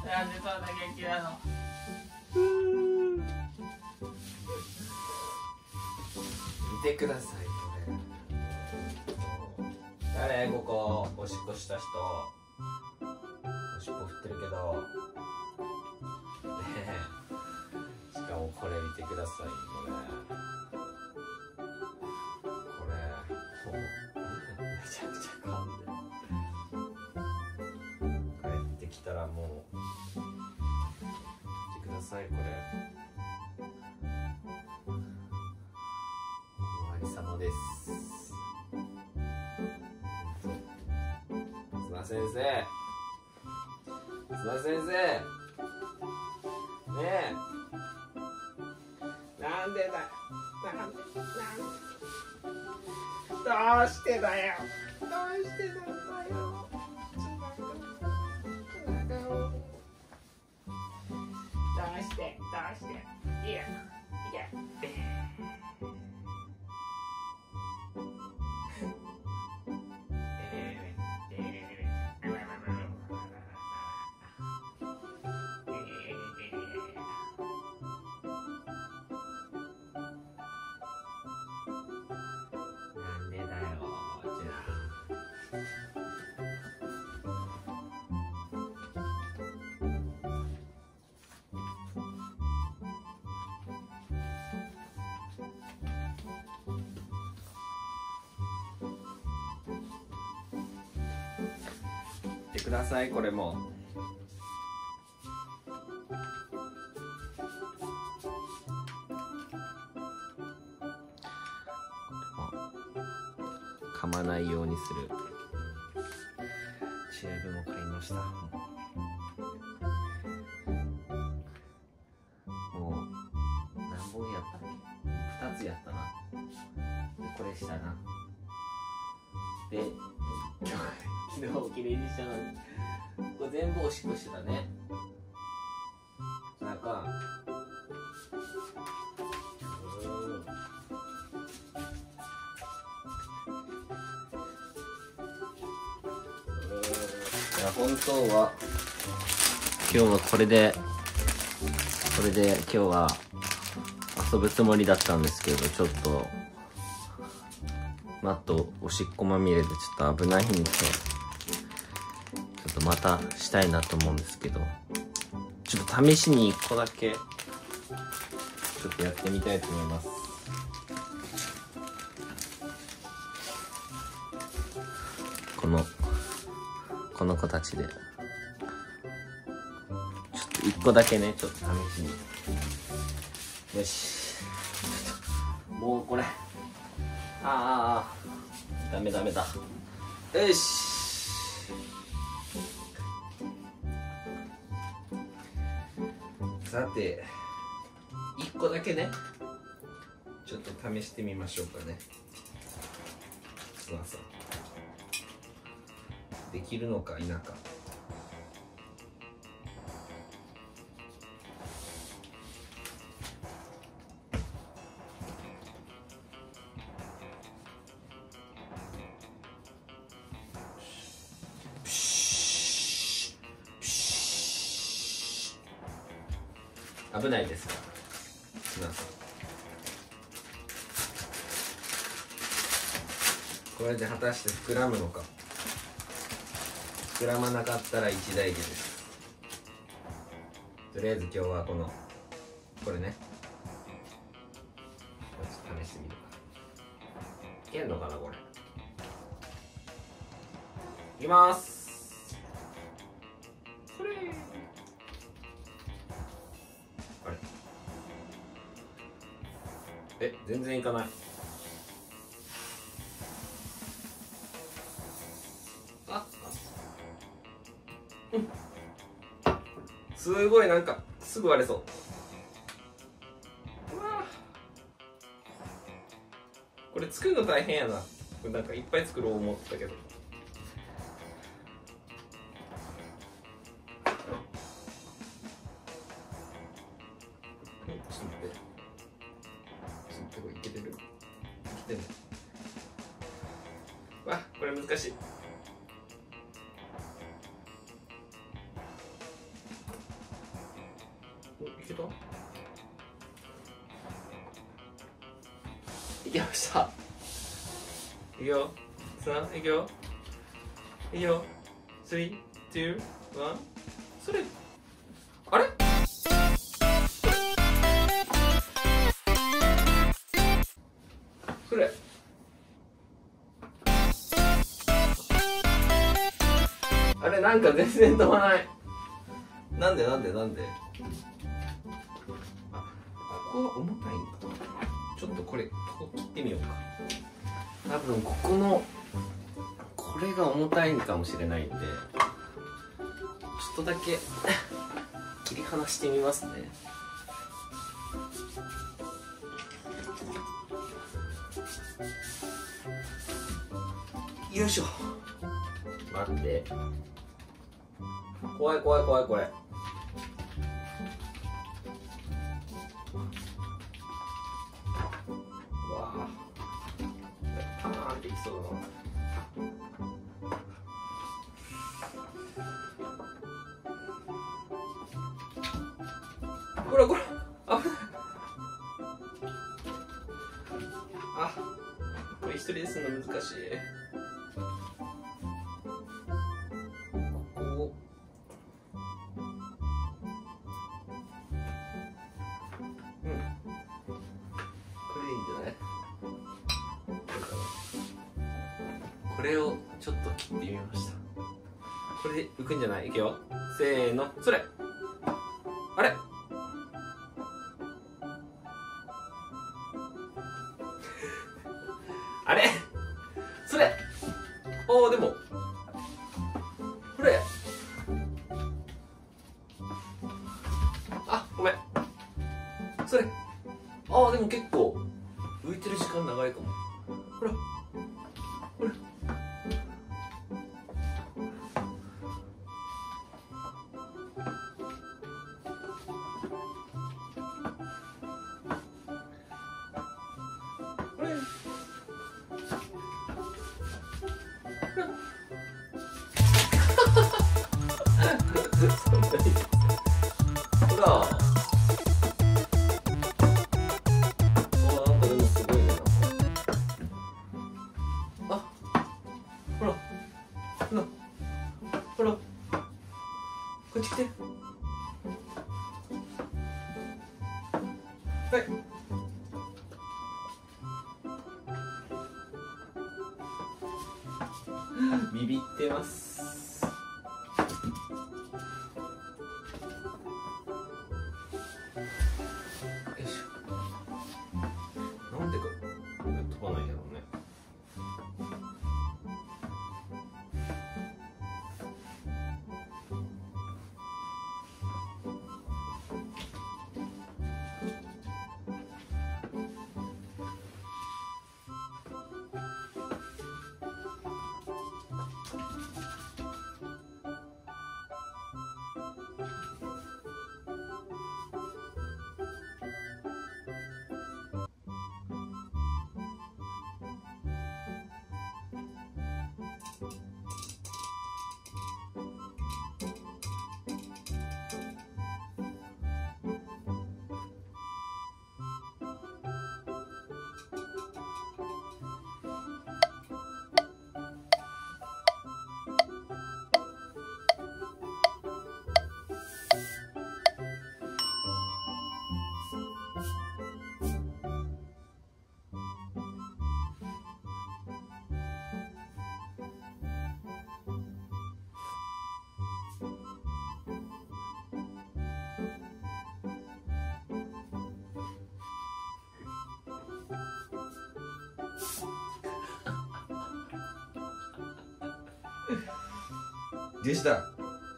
なんでそんな元気なの。見てくださいこれ。誰ここおしっこした人。おしっこ振ってるけどねえ。しかもこれ見てください。これめちゃくちゃ噛んで。帰ってきたらもう見てくださいこれ。おまりさまです。津田先生、津田先生ねえ、なんでだ、どうしてだよ、どうしてなんだよ、どうして、いや、なんでだよ、じゃってくださいこれも。噛まないようにするチューブも買いました。もう何本やったっけ、2つやったな。でこれしたな。で昨日きれいにしたのにこれ全部おしっこしてたね。なんかいや本当は今日はこれで今日は遊ぶつもりだったんですけど、ちょっとマットおしっこまみれでちょっと危ないんで、ちょっとまたしたいなと思うんですけど、ちょっと試しに1個だけちょっとやってみたいと思います。この形でちょっと1個だけね、ちょっと試しに。よし、もうこれダメだ。よし、さて1個だけね、ちょっと試してみましょうかね。すまさんできるのか否か。危ないですから皆さん。これで果たして膨らむのか。膨らまなかったら一大事です。とりあえず今日はこれね、ちょっと試してみるか。いけんのかなこれ。いきます。それあれ、全然いかない。すごい、なんかすぐ割れそう。うわ、これ作るの大変やな。なんかいっぱい作ろう思ったけど。ちょっと待って、これいけてる？いけてる。わ、これ難しい。 けた。いけました。いくよ。さあ、いくよ。いくよ。3、2、1。それ。あれ。それ。あれ、なんか全然飛ばない。なんで。あ、ここは重たいんだ。ちょっとここ切ってみようか。多分これが重たいんかもしれないんで、ちょっとだけ切り離してみますね。よいしょ。待って、怖いこれ。うわあ、パーンっていきそうだな。これ危ない。これ一人でするの難しい。これをちょっと切ってみました。これで浮くんじゃない？いくよ。せーの、それ。あれあれそれ。おー、でもこれ。あ、ごめん。それ。あー、でも結構浮いてる時間長いかも。ほらほら。ほら。なんかでもすごいね。あ、ほら。ほら。こっち来て。はい。ビビってます。なんでか飛ばないんだろうね。でした。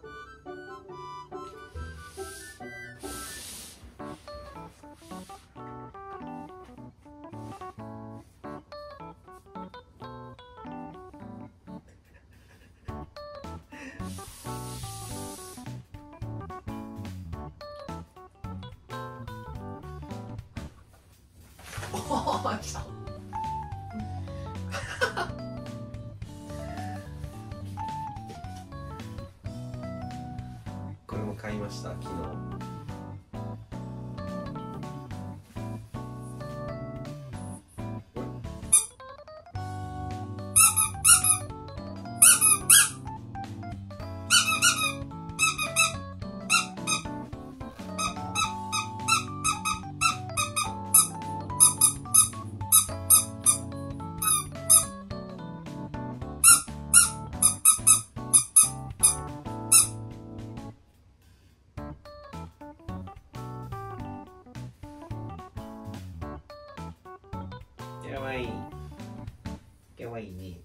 来た。これも買いました、昨日。 かわいいかわいいね。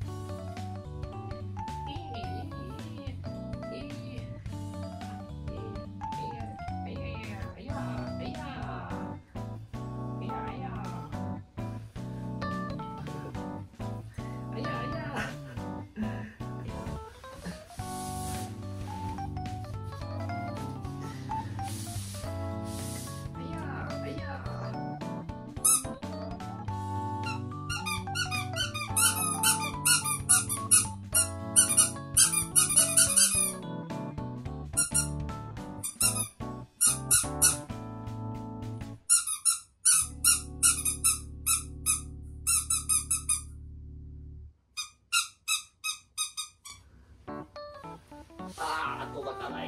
あー、届かない。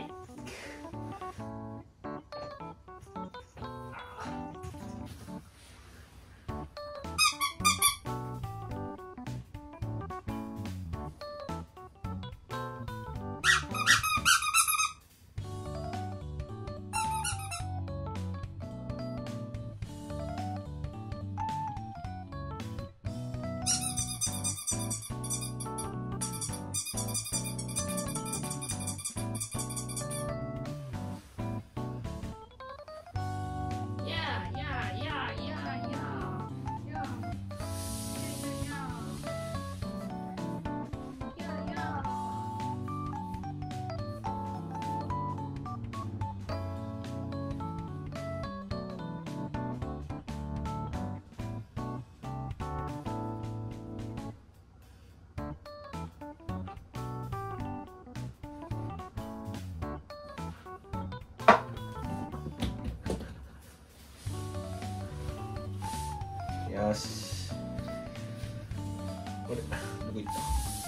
よし、これどこ行った？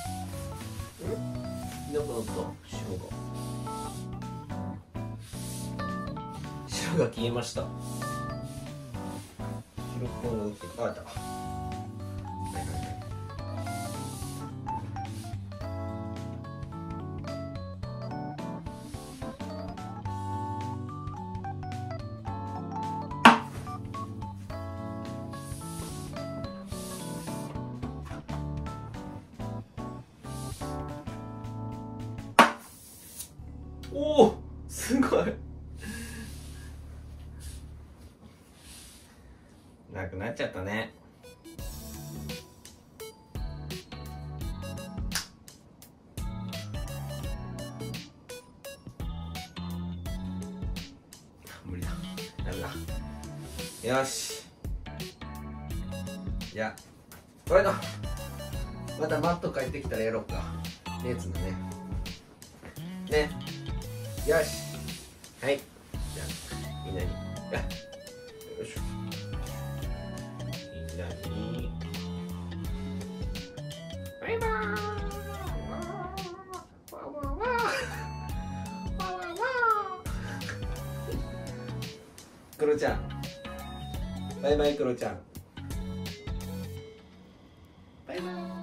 どこ白が消えました。白っぽいの打ってあった。おお、すごい。なくなっちゃったね。無理だ。ダメだ。よし。じゃあ、これだ。またマット帰ってきたらやろうか。熱のね。ね。よし。はい。じゃあ、みんなに。よいしょ。みんなに。バイバーイ。わわわ。わわわ。クロちゃん。バイバイクロちゃん。バイバイ。